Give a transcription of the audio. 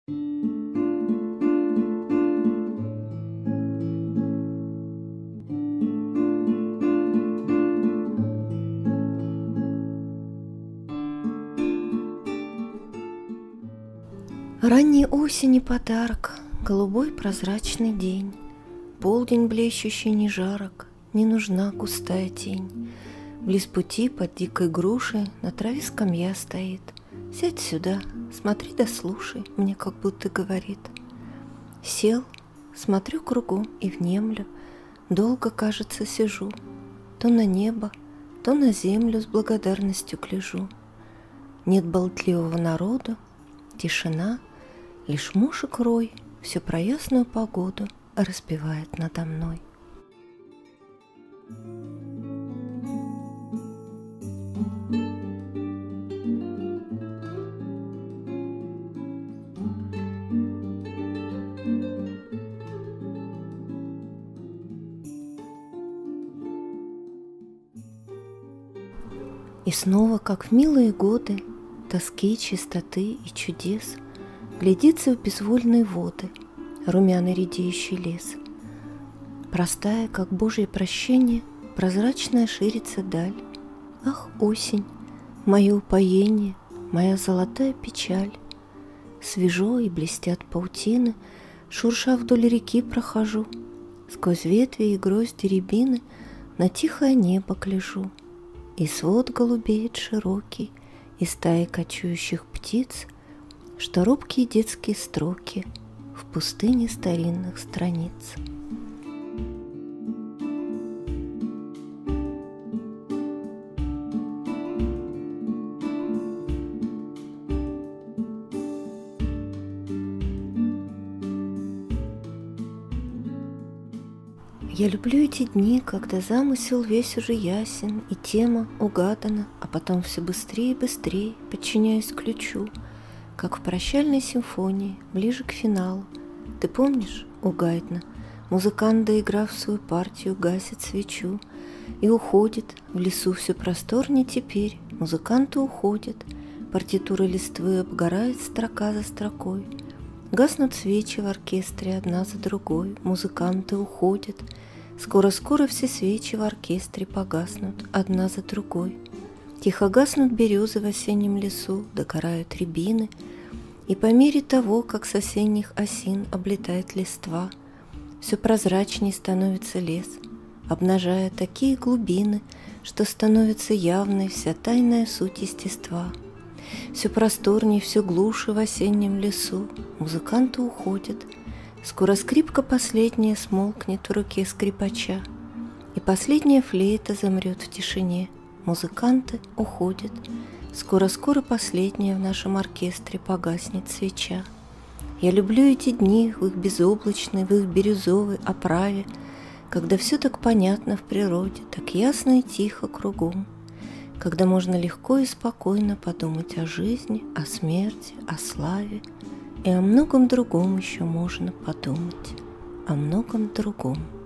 Ранней осени подарок, голубой прозрачный день, полдень блещущий не жарок, не нужна густая тень. Близ пути под дикой грушей на траве скамья стоит. Сядь сюда, смотри да слушай, мне как будто говорит. Сел, смотрю кругом и внемлю, долго, кажется, сижу, то на небо, то на землю с благодарностью гляжу. Нет болтливого народу, тишина, лишь мушек рой всю про ясную погоду распевает надо мной. И снова, как в милые годы тоски, чистоты и чудес, глядится в безвольные воды румяный редеющий лес. Простая, как Божье прощение, прозрачная ширится даль. Ах, осень, мое упоение, моя золотая печаль. Свежо и блестят паутины, шурша вдоль реки прохожу, сквозь ветви и грозди рябины на тихое небо гляжу. И свод голубеет широкий, и стаи кочующих птиц, что робкие детские строки в пустыне старинных страниц. Я люблю эти дни, когда замысел весь уже ясен, и тема угадана, а потом все быстрее и быстрее, подчиняясь ключу, как в прощальной симфонии, ближе к финалу. Ты помнишь, у Гайдна, музыкант, доиграв свою партию, гасит свечу и уходит, в лесу все просторней теперь, музыканты уходят, партитура листвы обгорает строка за строкой, гаснут свечи в оркестре одна за другой, музыканты уходят, скоро-скоро все свечи в оркестре погаснут одна за другой. Тихо гаснут березы в осеннем лесу, догорают рябины, и по мере того, как с осенних осин облетает листва, все прозрачней становится лес, обнажая такие глубины, что становится явной вся тайная суть естества. Все просторней, все глуше в осеннем лесу музыканты уходят, скоро скрипка последняя смолкнет в руке скрипача, и последняя флейта замрет в тишине. Музыканты уходят, скоро-скоро последняя в нашем оркестре погаснет свеча. Я люблю эти дни в их безоблачной, в их бирюзовой оправе, когда все так понятно в природе, так ясно и тихо кругом, когда можно легко и спокойно подумать о жизни, о смерти, о славе, и о многом другом еще можно подумать, о многом другом.